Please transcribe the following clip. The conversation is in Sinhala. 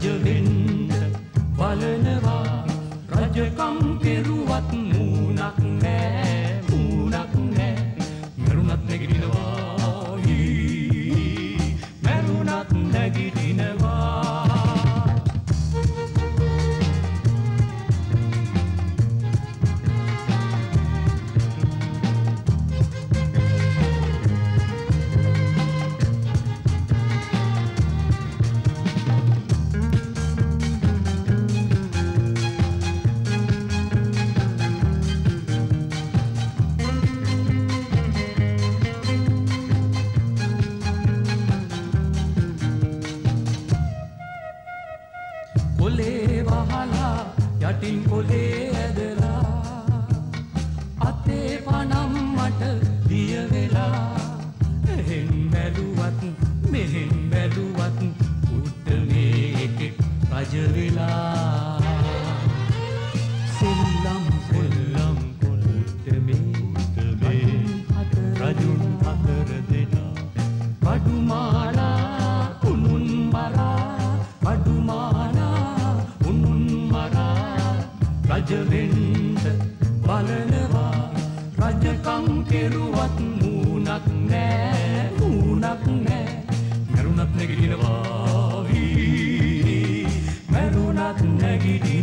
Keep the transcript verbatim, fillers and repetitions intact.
රජවෙන්න බලනවා රජකම් කෙරුවත් මූණක් නෑ මූණක් නෑ මරුණත් නැගිටිනවා හී මරුණත් නැගිටිනවා කොලේ වහලා යටින් කොලේ ඇදලා අතේ පනම් මට දිය වෙලා එහෙන් බැලුවත් මෙහෙන් බැලුවත් උඩ මේකෙක් රජ වෙලා සෙල්ලම් සෙල්ලම් උඩ මේ රජුන් හතර දෙනා කඩුමාලා උනුන් මරා කඩුමාලා රජවෙන්න බලනවා රජකම් කෙරුවත් මූණක් නෑ මූණක් නෑ මරුණත් නැගිටිනවා මරුණත් නැගිටිනවා